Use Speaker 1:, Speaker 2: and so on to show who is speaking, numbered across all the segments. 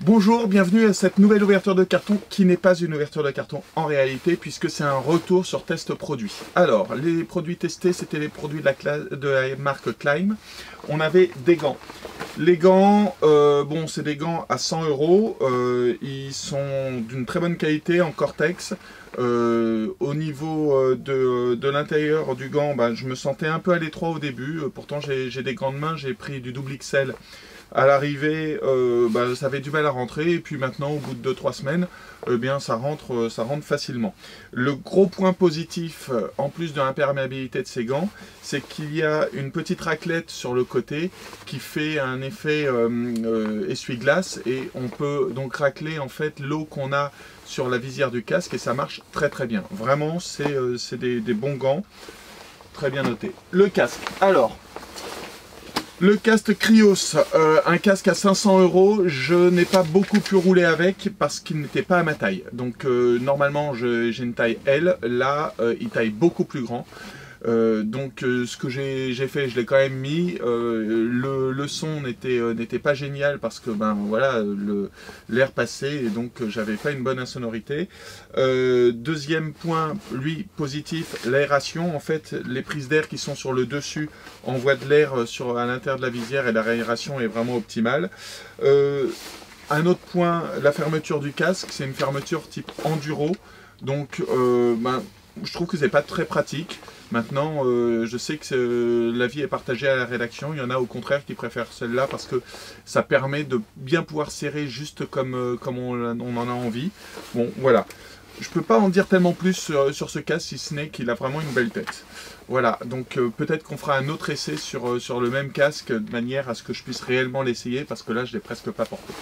Speaker 1: Bonjour, bienvenue à cette nouvelle ouverture de carton qui n'est pas une ouverture de carton en réalité puisque c'est un retour sur test produit. Alors, les produits testés, c'était les produits de la marque Climb. On avait des gants. Les gants, bon, c'est des gants à 100 €. Ils sont d'une très bonne qualité en Cortex. Au niveau de l'intérieur du gant, je me sentais un peu à l'étroit au début. Pourtant, j'ai des gants de main, j'ai pris du double XL. À l'arrivée, ça avait du mal à rentrer, et puis maintenant, au bout de 2-3 semaines, ça rentre facilement. Le gros point positif, en plus de l'imperméabilité de ces gants, c'est qu'il y a une petite raclette sur le côté qui fait un effet essuie-glace, et on peut donc racler en fait l'eau qu'on a sur la visière du casque, et ça marche très très bien. Vraiment, c'est des bons gants, très bien noté. Le casque, alors... Le casque Krios, un casque à 500 €, je n'ai pas beaucoup pu rouler avec parce qu'il n'était pas à ma taille. Donc normalement j'ai une taille L, là il taille beaucoup plus grand. Ce que j'ai fait, je l'ai quand même mis. Le son n'était pas génial parce que voilà, l'air passait et donc j'avais pas une bonne insonorité. Deuxième point, lui positif, l'aération. En fait, les prises d'air qui sont sur le dessus envoient de l'air à l'intérieur de la visière et l'aération est vraiment optimale. Un autre point, la fermeture du casque, c'est une fermeture type enduro. Donc je trouve que c'est pas très pratique. Maintenant, je sais que l'avis est partagé à la rédaction. Il y en a au contraire qui préfèrent celle-là parce que ça permet de bien pouvoir serrer juste comme on en a envie. Bon, voilà. Je peux pas en dire tellement plus sur ce casque, si ce n'est qu'il a vraiment une belle tête. Voilà, donc peut-être qu'on fera un autre essai sur le même casque, de manière à ce que je puisse réellement l'essayer, parce que là, je l'ai presque pas porté.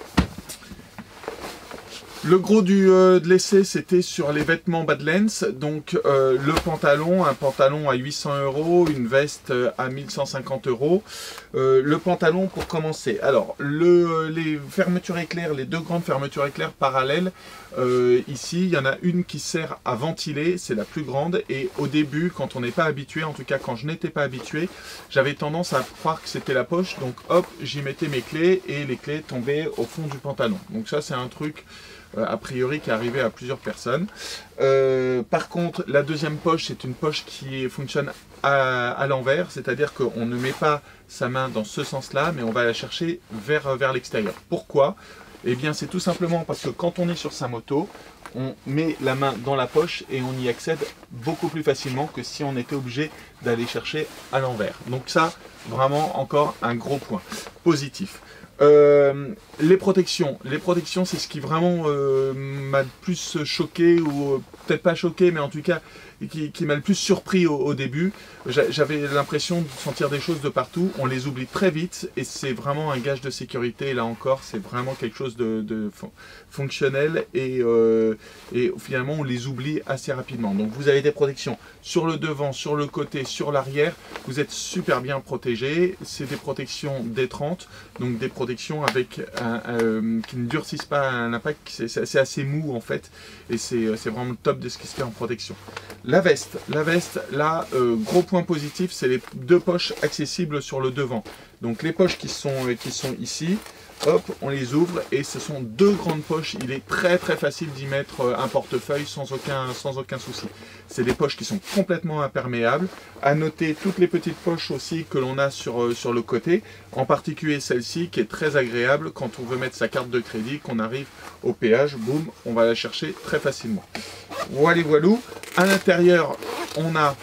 Speaker 1: Le gros de l'essai, c'était sur les vêtements Badlands, donc le pantalon, un pantalon à 800 €, une veste à 1150 €. Le pantalon pour commencer. Alors, les fermetures éclairs, les deux grandes fermetures éclairs parallèles, ici, il y en a une qui sert à ventiler, c'est la plus grande, et au début, quand on n'est pas habitué, en tout cas quand je n'étais pas habitué, j'avais tendance à croire que c'était la poche, donc hop, j'y mettais mes clés, et les clés tombaient au fond du pantalon. Donc ça, c'est un truc... a priori qui est arrivé à plusieurs personnes. Par contre, la deuxième poche, c'est une poche qui fonctionne à l'envers, c'est-à-dire qu'on ne met pas sa main dans ce sens-là, mais on va la chercher vers l'extérieur. Pourquoi? Eh bien, c'est tout simplement parce que quand on est sur sa moto, on met la main dans la poche et on y accède beaucoup plus facilement que si on était obligé d'aller chercher à l'envers. Donc ça, vraiment, encore un gros point positif. Les protections, c'est ce qui vraiment m'a le plus choqué, ou peut-être pas choqué, mais en tout cas qui m'a le plus surpris au début. J'avais l'impression de sentir des choses de partout, on les oublie très vite et c'est vraiment un gage de sécurité. Et là encore, c'est vraiment quelque chose de fonctionnel et finalement on les oublie assez rapidement. Donc vous avez des protections sur le devant, sur le côté, sur l'arrière, vous êtes super bien protégés. C'est des protections D30, donc des protections avec qui ne durcissent pas un impact, c'est assez mou en fait, et c'est vraiment le top de ce qui se fait en protection. La veste, là, gros point positif, c'est les deux poches accessibles sur le devant. Donc les poches qui sont ici, hop, on les ouvre et ce sont deux grandes poches. Il est très très facile d'y mettre un portefeuille sans aucun souci. C'est des poches qui sont complètement imperméables. À noter toutes les petites poches aussi que l'on a sur le côté, en particulier celle-ci qui est très agréable quand on veut mettre sa carte de crédit, qu'on arrive au péage, boum, on va la chercher très facilement. Voilà, voilou. À l'intérieur, on a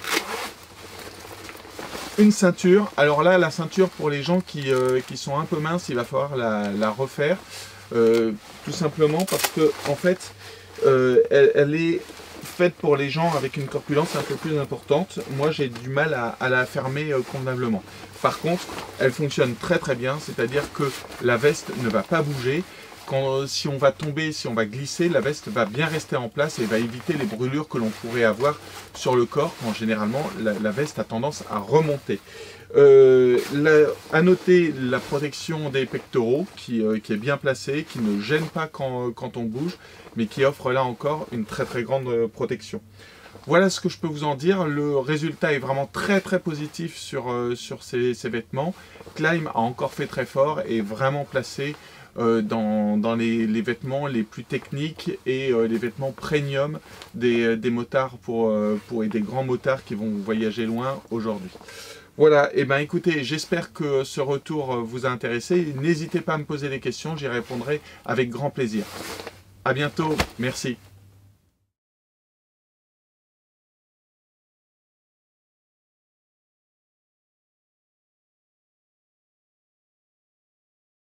Speaker 1: une ceinture. Alors là, la ceinture pour les gens qui sont un peu minces, il va falloir la refaire. Tout simplement parce que en fait, elle est faite pour les gens avec une corpulence un peu plus importante. Moi, j'ai du mal à la fermer convenablement. Par contre, elle fonctionne très très bien, c'est-à-dire que la veste ne va pas bouger. Si on va tomber, si on va glisser, la veste va bien rester en place et va éviter les brûlures que l'on pourrait avoir sur le corps quand généralement la veste a tendance à remonter. À noter la protection des pectoraux qui est bien placée, qui ne gêne pas quand on bouge, mais qui offre là encore une très très grande protection. Voilà ce que je peux vous en dire. Le résultat est vraiment très très positif sur ces vêtements. Climb a encore fait très fort et vraiment placé dans les vêtements les plus techniques et les vêtements premium des motards et des grands motards qui vont voyager loin aujourd'hui. Voilà, et ben écoutez, j'espère que ce retour vous a intéressé. N'hésitez pas à me poser des questions, j'y répondrai avec grand plaisir. À bientôt, merci.